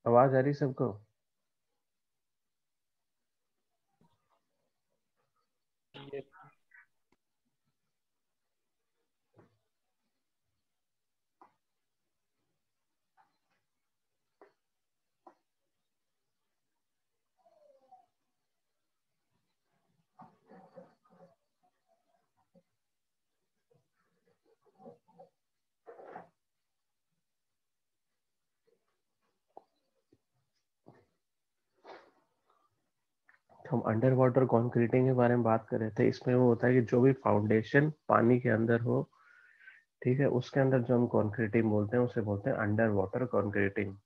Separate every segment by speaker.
Speaker 1: आवाज आ रही सबको?
Speaker 2: ये
Speaker 1: हम अंडर वाटर कंक्रीटिंग के बारे में बात कर रहे थे। इसमें वो होता है कि जो भी फाउंडेशन पानी के अंदर हो, ठीक है, उसके अंदर जो हम कंक्रीटिंग बोलते हैं उसे बोलते हैं अंडर वाटर कंक्रीटिंग।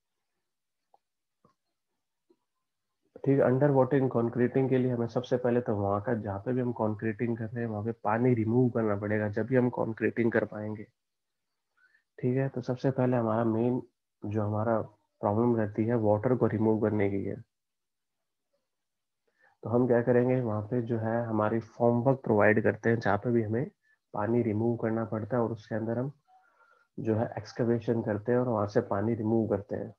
Speaker 1: ठीक है, अंडर वाटर कंक्रीटिंग के लिए हमें सबसे पहले तो वहां का, जहाँ पे भी हम कंक्रीटिंग कर रहे हैं वहां पे पानी रिमूव करना पड़ेगा, जब भी हम कंक्रीटिंग कर पाएंगे। ठीक है, तो सबसे पहले हमारा मेन जो हमारा प्रॉब्लम रहती है वाटर को रिमूव करने की है। तो हम क्या करेंगे, वहाँ पे जो है हमारी फॉर्म वर्क प्रोवाइड करते हैं जहाँ पे भी हमें पानी रिमूव करना पड़ता है, और उसके अंदर हम जो है एक्सकवेशन करते हैं और वहां से पानी रिमूव करते हैं।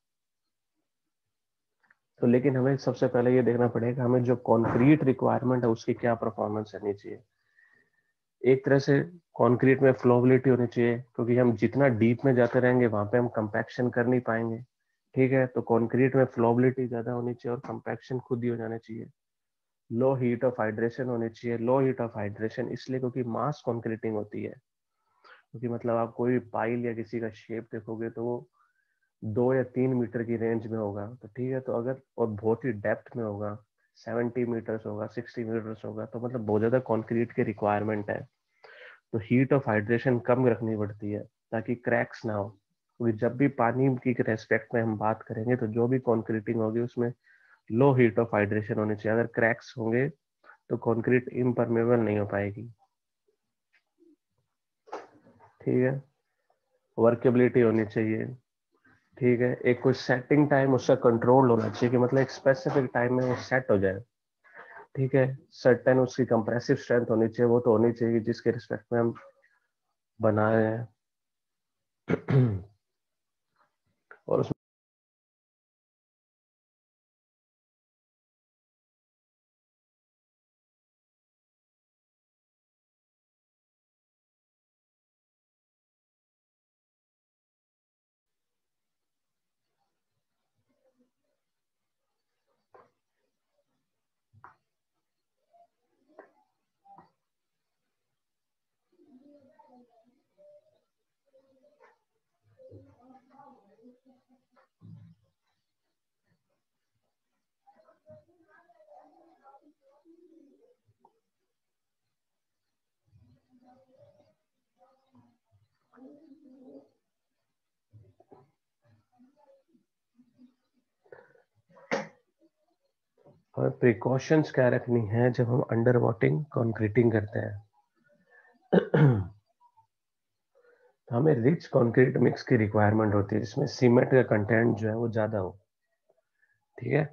Speaker 1: तो लेकिन हमें सबसे पहले ये देखना पड़ेगा हमें जो कॉन्क्रीट रिक्वायरमेंट है उसकी क्या परफॉर्मेंस रहनी चाहिए। एक तरह से कंक्रीट में फ्लोबिलिटी होनी चाहिए, क्योंकि हम जितना डीप में जाते रहेंगे वहां पे हम कंपैक्शन कर नहीं पाएंगे। ठीक है, तो कंक्रीट में फ्लोबिलिटी ज्यादा होनी चाहिए और कंपैक्शन खुद ही हो जाना चाहिए। लो हीट ऑफ हाइड्रेशन होनी चाहिए। लो हीट ऑफ हाइड्रेशन इसलिए क्योंकि मास कंक्रीटिंग होती है, क्योंकि मतलब आप कोई पाइल या किसी का शेप देखोगे तो वो 2 या 3 मीटर की रेंज में होगा। तो ठीक है, तो अगर और बहुत ही डेप्थ में होगा, 70 मीटर्स होगा, 60 मीटर्स होगा, तो मतलब बहुत ज्यादा कंक्रीट की रिक्वायरमेंट है। तो हीट ऑफ हाइड्रेशन कम रखनी पड़ती है ताकि क्रैक्स ना हो, क्योंकि जब भी पानी की रेस्पेक्ट में हम बात करेंगे तो जो भी कंक्रीटिंग होगी उसमें लो हीट ऑफ हाइड्रेशन होनी चाहिए। अगर क्रैक्स होंगे तो कंक्रीट इम्परमेबल नहीं हो पाएगी। ठीक है, वर्केबिलिटी होनी चाहिए। ठीक है, एक कोई सेटिंग टाइम उसका कंट्रोल होना चाहिए कि मतलब एक स्पेसिफिक टाइम में वो सेट हो जाए। ठीक है, सर्टेन उसकी कंप्रेसिव स्ट्रेंथ होनी चाहिए, वो तो होनी चाहिए जिसके रिस्पेक्ट में हम बना रहे हैं। और उसमें हमें प्रिकॉशंस क्या रखनी है जब हम अंडर वाटिंग कंक्रीटिंग करते हैं। हमें रिच कंक्रीट मिक्स की रिक्वायरमेंट होती है जिसमें सीमेंट का कंटेंट जो है वो ज्यादा हो। ठीक है।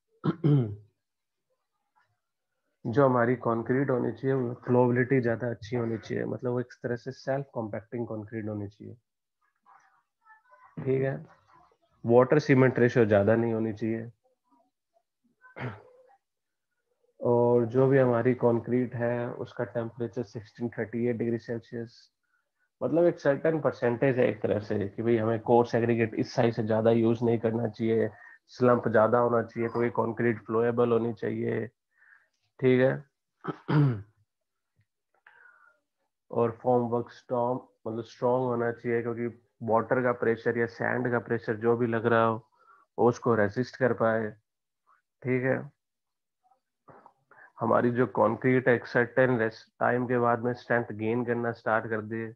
Speaker 1: जो हमारी कंक्रीट होनी चाहिए वो फ्लोबिलिटी ज्यादा अच्छी होनी चाहिए, मतलब वो एक तरह से सेल्फ कॉम्पैक्टिंग कंक्रीट होनी चाहिए। ठीक है, वाटर सीमेंट रेशियो ज्यादा नहीं होनी चाहिए। और जो भी हमारी कंक्रीट है उसका टेम्परेचर 1638 डिग्री सेल्सियस, मतलब एक सर्टेन परसेंटेज है एक तरह से कि भाई हमें कोर्स एग्रीगेट इस साइज से ज्यादा यूज नहीं करना चाहिए, स्लंप ज्यादा होना चाहिए, तो ये कंक्रीट फ्लोएबल होनी चाहिए। ठीक है। और फॉर्म वर्क स्ट्रॉन्ग, मतलब स्ट्रॉन्ग होना चाहिए, क्योंकि वाटर का प्रेशर या सैंड का प्रेशर जो भी लग रहा हो वो उसको रेसिस्ट कर पाए। ठीक है, हमारी जो कंक्रीट है एक सर्टेन टाइम के बाद में स्ट्रेंथ गेन करना स्टार्ट कर दे।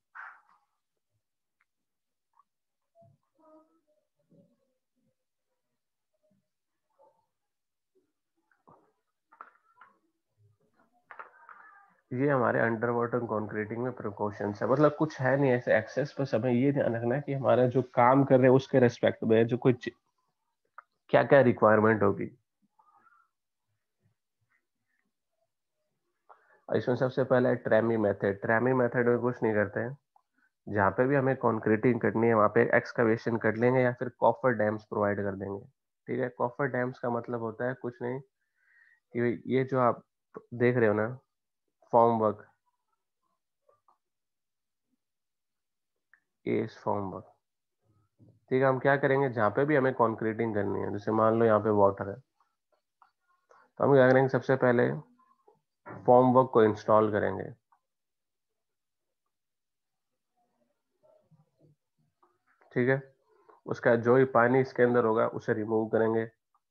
Speaker 1: ये हमारे अंडर वाटर कंक्रीटिंग में प्रिकॉशंस है, मतलब कुछ है नहीं ऐसे एक्सेस, बस हमें ये ध्यान रखना है कि हमारा जो काम कर रहे हैं उसके रेस्पेक्ट में जो कुछ क्या क्या रिक्वायरमेंट होगी। इसमें सबसे पहला है ट्रैमी मेथड। ट्रैमी मेथड में कुछ नहीं करते हैं, जहाँ पे भी हमें कंक्रीटिंग करनी है वहाँ पे एक्सकवेशन कर लेंगे या फिर कॉफर डैम्स प्रोवाइड कर देंगे। ठीक है, कॉफर डैम्स का मतलब होता है कुछ नहीं कि ये जो आप देख रहे हो ना, फॉर्म वर्क, ये फॉर्म वर्क। ठीक है, हम क्या करेंगे, जहाँ पे भी हमें कंक्रीटिंग करनी है, जैसे मान लो यहाँ पे वाटर है, तो हम क्या करेंगे, सबसे पहले फॉर्म वर्क को इंस्टॉल करेंगे। ठीक है, उसका जो भी पानी इसके अंदर होगा उसे रिमूव करेंगे।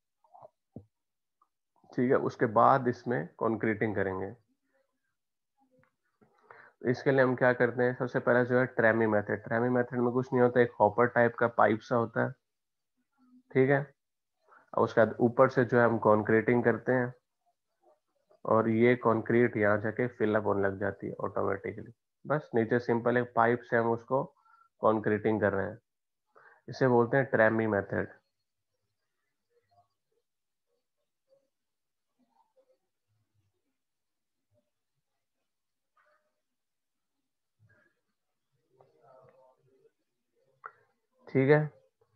Speaker 1: ठीक है, उसके बाद इसमें कंक्रीटिंग करेंगे। इसके लिए हम क्या करते हैं, सबसे पहले जो है ट्रैमी मेथड। ट्रैमी मेथड में कुछ नहीं होता, एक हॉपर टाइप का पाइप सा होता है। ठीक है, और उसके बाद ऊपर से जो है हम कंक्रीटिंग करते हैं, और ये कंक्रीट यहाँ जाके फिलअप होने लग जाती है ऑटोमेटिकली। बस नीचे सिंपल एक पाइप से हम उसको कंक्रीटिंग कर रहे हैं। इसे बोलते हैं ट्रैमी मेथड। ठीक है,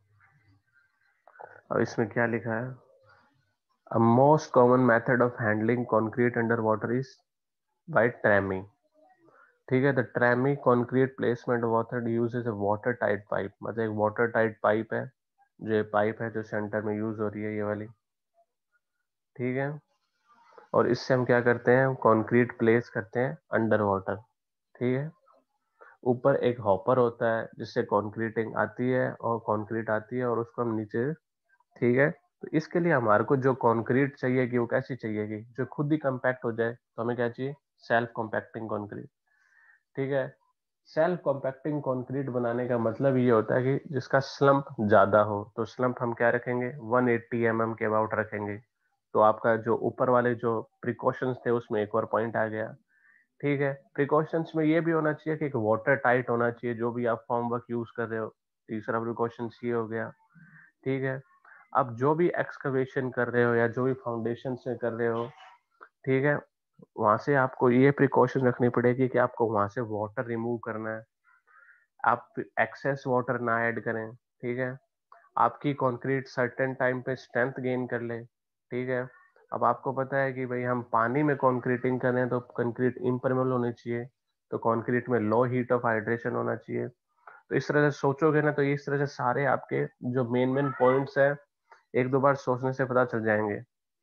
Speaker 1: और इसमें क्या लिखा है, A most common method of handling concrete underwater is by tramming. ठीक है, the tremie concrete placement method uses a water tight pipe. मतलब एक वाटर टाइट पाइप है, जो ये पाइप है जो सेंटर में यूज हो रही है, ये वाली। ठीक है, और इससे हम क्या करते हैं, कंक्रीट प्लेस करते हैं अंडर वाटर। ठीक है, ऊपर एक हॉपर होता है जिससे कंक्रीटिंग आती है और कंक्रीट आती है, और उसको हम नीचे। ठीक है, तो इसके लिए हमारे को जो कंक्रीट चाहिए कि वो कैसी चाहिए कि जो खुद ही कंपैक्ट हो जाए, तो हमें क्या चाहिए, सेल्फ कॉम्पैक्टिंग कंक्रीट। ठीक है, सेल्फ कॉम्पैक्टिंग कंक्रीट बनाने का मतलब ये होता है कि जिसका स्लम्प ज्यादा हो, तो स्लम्प हम क्या रखेंगे, 180 mm के अबाउट रखेंगे। तो आपका जो ऊपर वाले जो प्रिकॉशंस थे उसमें एक और पॉइंट आ गया। ठीक है, प्रिकॉशंस में ये भी होना चाहिए कि एक वाटर टाइट होना चाहिए जो भी आप फॉर्म वर्क यूज कर रहे हो। तीसरा प्रिकॉशन ये हो गया। ठीक है, अब जो भी एक्सकवेशन कर रहे हो या जो भी फाउंडेशन से कर रहे हो, ठीक है, वहां से आपको ये प्रिकॉशन रखनी पड़ेगी कि आपको वहां से वाटर रिमूव करना है, आप एक्सेस वाटर ना ऐड करें। ठीक है, आपकी कंक्रीट सर्टेन टाइम पे स्ट्रेंथ गेन कर ले। ठीक है, अब आपको पता है कि भाई हम पानी में कंक्रीटिंग कर रहे हैं तो कंक्रीट इम्परमेबल होनी चाहिए, तो कंक्रीट में लो हीट ऑफ हाइड्रेशन होना चाहिए। तो इस तरह से सोचोगे ना, तो इस तरह से सारे आपके जो मेन मेन पॉइंट्स है, एक दो बार सोचने से पता चल जाएंगे।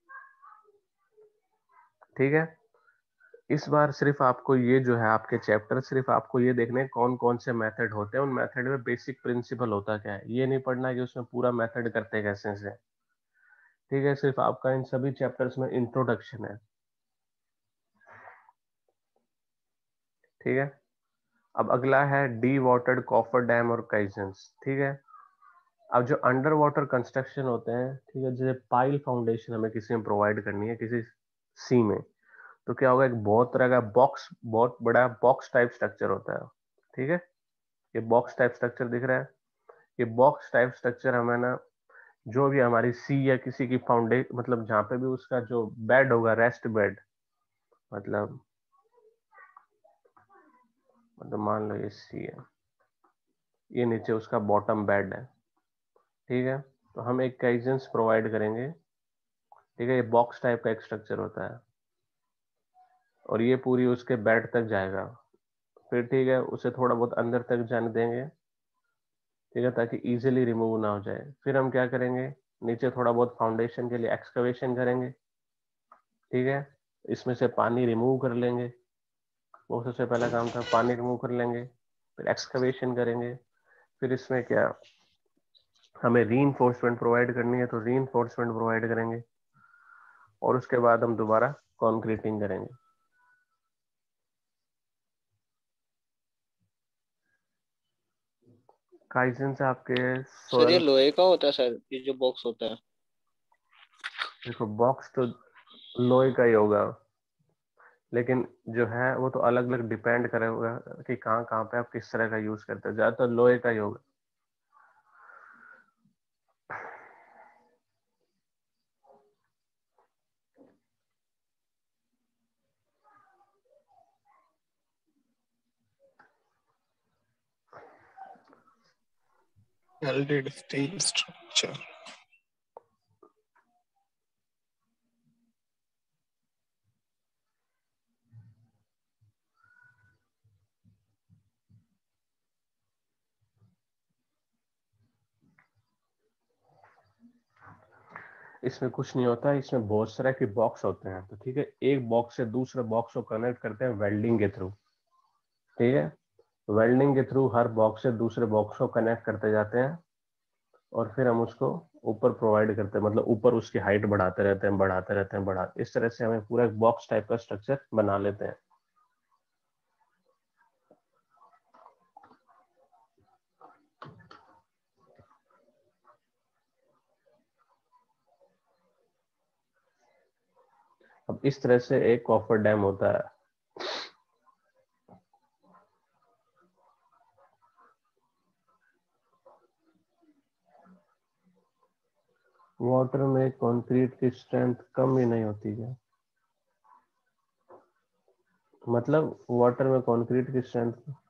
Speaker 1: ठीक है, इस बार सिर्फ आपको ये जो है आपके चैप्टर, सिर्फ आपको ये देखने हैं कौन कौन से मेथड होते हैं, उन मेथड में बेसिक प्रिंसिपल होता क्या है, ये नहीं पढ़ना कि उसमें पूरा मेथड करते कैसे से। ठीक है, सिर्फ आपका इन सभी चैप्टर्स में इंट्रोडक्शन है। ठीक है, अब अगला है डी वाटर्ड कॉफर डैम और काइजन्स। ठीक है, अब जो अंडर वाटर कंस्ट्रक्शन होते हैं, ठीक है, जैसे पाइल फाउंडेशन हमें किसी में प्रोवाइड करनी है किसी सी में, तो क्या होगा, एक बहुत तरह का बॉक्स, बहुत बड़ा बॉक्स टाइप स्ट्रक्चर होता है। ठीक है, ये बॉक्स टाइप स्ट्रक्चर दिख रहा है, ये बॉक्स टाइप स्ट्रक्चर हमें ना, जो भी हमारी सी या किसी की फाउंडे मतलब जहाँ पे भी उसका जो बेड होगा, रेस्ट बेड, मतलब मान लो ये सी है, ये नीचे उसका बॉटम बेड है। ठीक है, तो हम एक गाइडेंस प्रोवाइड करेंगे। ठीक है, ये बॉक्स टाइप का एक स्ट्रक्चर होता है, और ये पूरी उसके बेड तक जाएगा। फिर ठीक है, उसे थोड़ा बहुत अंदर तक जाने देंगे। ठीक है, ताकि इजीली रिमूव ना हो जाए। फिर हम क्या करेंगे, नीचे थोड़ा बहुत फाउंडेशन के लिए एक्सकवेशन करेंगे। ठीक है, इसमें से पानी रिमूव कर लेंगे, वो सबसे पहला काम था, पानी रिमूव कर लेंगे। फिर एक्सकवेशन करेंगे। फिर इसमें क्या, हमें रीइंफोर्समेंट प्रोवाइड करनी है, तो रीइंफोर्समेंट प्रोवाइड करेंगे, और उसके बाद हम दोबारा कॉन्क्रीटिंग करेंगे। काइजन से आपके
Speaker 2: सर ये
Speaker 1: सोयल,
Speaker 2: लोहे का होता है सर, ये जो बॉक्स होता है?
Speaker 1: देखो बॉक्स तो लोहे का ही होगा, लेकिन जो है वो तो अलग अलग डिपेंड करेगा कि कहाँ कहाँ पे आप किस तरह का यूज करते हो, ज्यादातर लोहे का ही होगा।
Speaker 3: welded steel structure.
Speaker 1: इसमें कुछ नहीं होता, इसमें बहुत सारे के बॉक्स होते हैं। तो ठीक है, एक बॉक्स से दूसरे बॉक्स को कनेक्ट करते हैं वेल्डिंग के थ्रू। ठीक है, वेल्डिंग के थ्रू हर बॉक्स से दूसरे बॉक्स को कनेक्ट करते जाते हैं और फिर हम उसको ऊपर प्रोवाइड करते हैं, मतलब ऊपर उसकी हाइट बढ़ाते रहते हैं, बढ़ाते रहते हैं, बढ़ा, इस तरह से हमें पूरा एक बॉक्स टाइप का स्ट्रक्चर बना लेते हैं। अब इस तरह से एक कॉफर डैम होता है। वाटर में कंक्रीट की स्ट्रेंथ कम ही नहीं होती है, मतलब वाटर में कंक्रीट की स्ट्रेंथ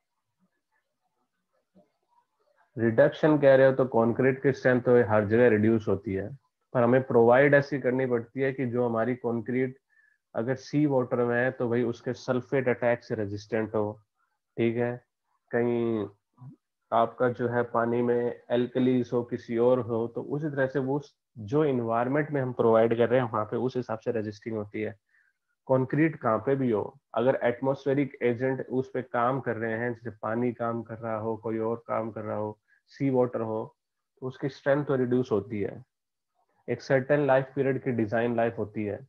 Speaker 1: रिडक्शन कह रहे हो तो कंक्रीट की स्ट्रेंथ तो हर जगह रिड्यूस होती है, पर हमें प्रोवाइड ऐसी करनी पड़ती है कि जो हमारी कंक्रीट अगर सी वाटर में है तो भाई उसके सल्फेट अटैक से रेजिस्टेंट हो। ठीक है, कहीं आपका जो है पानी में एल्कलीस हो, किसी और हो, तो उसी तरह से वो जो इन्वायरमेंट में हम प्रोवाइड कर रहे हैं वहां पे उस हिसाब से रजिस्टिंग होती है। कंक्रीट कहाँ पे भी हो, अगर एटमॉस्फेरिक एजेंट उस पे काम कर रहे हैं, जैसे पानी काम कर रहा हो, कोई और काम कर रहा हो, सी वाटर हो, तो उसकी स्ट्रेंथ तो रिड्यूस होती है। एक सर्टेन लाइफ पीरियड की डिजाइन लाइफ होती है,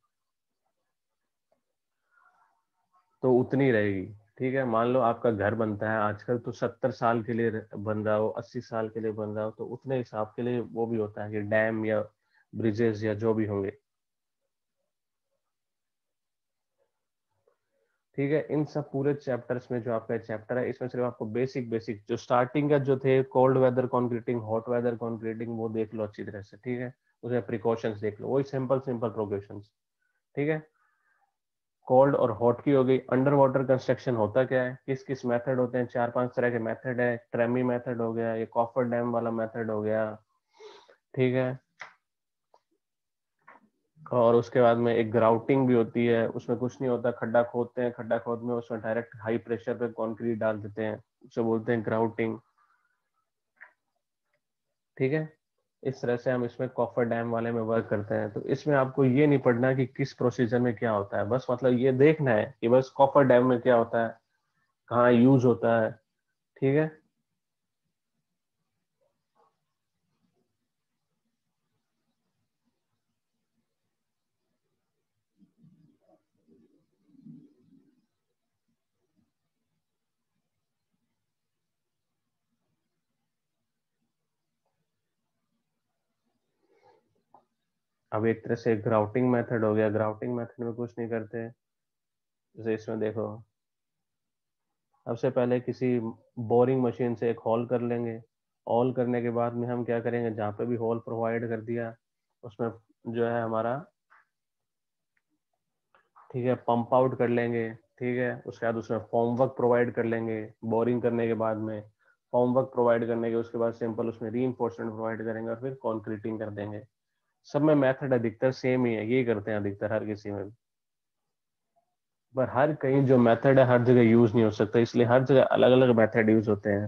Speaker 1: तो उतनी रहेगी। ठीक है, मान लो आपका घर बनता है आजकल तो 70 साल के लिए बन रहा हो, 80 साल के लिए बन रहा हो, तो उतने हिसाब के लिए वो भी होता है कि डैम या ब्रिजेस या जो भी होंगे। ठीक है, इन सब पूरे चैप्टर्स में जो आपका चैप्टर है इसमें सिर्फ आपको बेसिक बेसिक जो स्टार्टिंग का जो थे, cold weather concreting, hot weather concreting, वो देख लो अच्छी तरह से। ठीक है, उसमें प्रिकॉशंस देख लो, वही सिंपल सिंपल प्रोग्रेशंस। ठीक है, कोल्ड और हॉट की हो गई। अंडर वाटर कंस्ट्रक्शन होता क्या है, किस किस मेथड होते हैं, 4-5 तरह के मेथड है। ट्रेमी मेथड हो गया, ये कॉफर डैम वाला मेथड हो गया। ठीक है, और उसके बाद में एक ग्राउटिंग भी होती है, उसमें कुछ नहीं होता, खड्डा खोदते हैं, खड्डा खोद में उसमें डायरेक्ट हाई प्रेशर पे कंक्रीट डाल देते हैं, उसे बोलते हैं ग्राउटिंग। ठीक है, इस तरह से हम इसमें कॉफर डैम वाले में वर्क करते हैं। तो इसमें आपको ये नहीं पढ़ना कि किस प्रोसीजर में क्या होता है, बस मतलब ये देखना है कि बस कॉफर डैम में क्या होता है, कहाँ यूज होता है। ठीक है, अब एक तरह से ग्राउटिंग मेथड हो गया। ग्राउटिंग मेथड में कुछ नहीं करते, जैसे इसमें देखो, सबसे पहले किसी बोरिंग मशीन से एक होल कर लेंगे। होल करने के बाद में हम क्या करेंगे, जहाँ पे भी होल प्रोवाइड कर दिया उसमें जो है हमारा, ठीक है, पंप आउट कर लेंगे। ठीक है, उसके बाद उसमें फॉर्म वर्क प्रोवाइड कर लेंगे। बोरिंग करने के बाद में फॉर्म वर्क प्रोवाइड करने के उसके बाद सिंपल उसमें रीइंफोर्समेंट प्रोवाइड करेंगे और फिर कॉन्क्रीटिंग कर देंगे। सब में मेथड अधिकतर सेम ही है, यही करते हैं अधिकतर हर किसी में। पर हर कहीं जो मेथड है हर जगह यूज नहीं हो सकता, इसलिए हर जगह अलग अलग मेथड यूज होते हैं।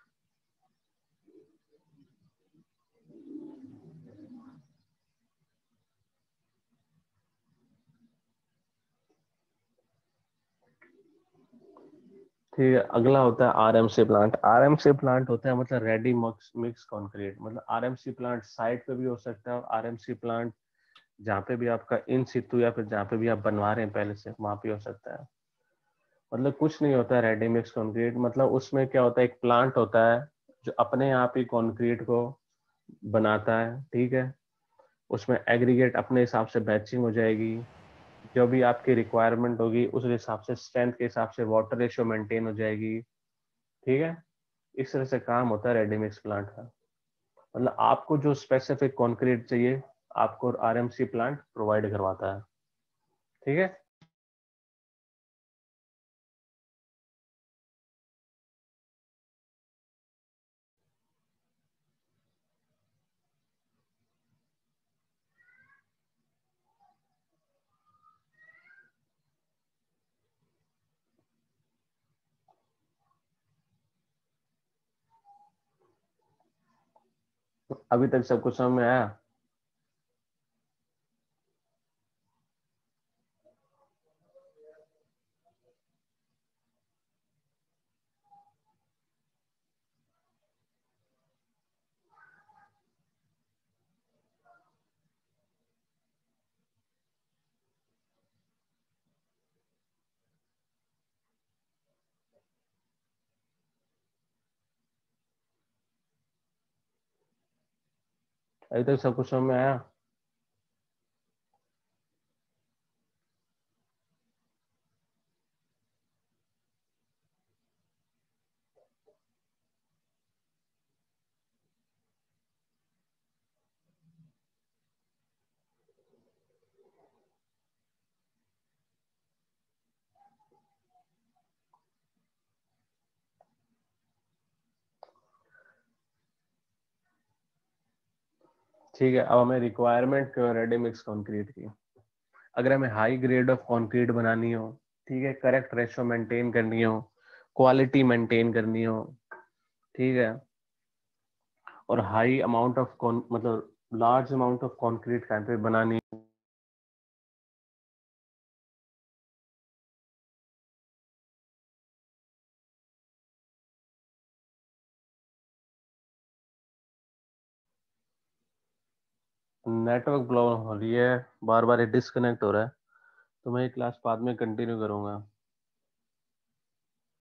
Speaker 1: ठीक है, अगला होता है आरएमसी प्लांट। आरएमसी प्लांट होता है मतलब रेडी मिक्स मिक्स कंक्रीट। मतलब आरएमसी प्लांट साइट पे भी हो सकता है, और आरएमसी प्लांट जहाँ पे भी आपका इन सितु या फिर जहाँ पे भी आप बनवा रहे हैं पहले से वहां पे हो सकता है। मतलब कुछ नहीं होता है रेडी मिक्स कंक्रीट, मतलब उसमें क्या होता है, एक प्लांट होता है जो अपने आप ही कंक्रीट को बनाता है। ठीक है, उसमें एग्रीगेट अपने हिसाब से बैचिंग हो जाएगी, जो भी आपकी रिक्वायरमेंट होगी उस हिसाब से स्ट्रेंथ के हिसाब से वाटर रेशियो मेंटेन हो जाएगी। ठीक है, इस तरह से काम होता है रेडी मिक्स प्लांट का। मतलब आपको जो स्पेसिफिक कंक्रीट चाहिए आपको आरएमसी प्लांट प्रोवाइड करवाता है। ठीक है, अभी तक सब कुछ समझ में आया? अभी तक सब कुछ समझ में आया? ठीक है, अब हमें रिक्वायरमेंट क्यों रेडी मिक्स कंक्रीट की। अगर हमें हाई ग्रेड ऑफ कंक्रीट बनानी हो, ठीक है, करेक्ट रेशो मेंटेन करनी हो, क्वालिटी मेंटेन करनी हो, ठीक है, और हाई अमाउंट ऑफ मतलब लार्ज अमाउंट ऑफ कंक्रीट कहीं पे बनानी, नेटवर्क प्रॉब्लम हो रही है, बार बार डिस्कनेक्ट हो रहा है, तो मैं ये क्लास बाद में कंटिन्यू करूंगा।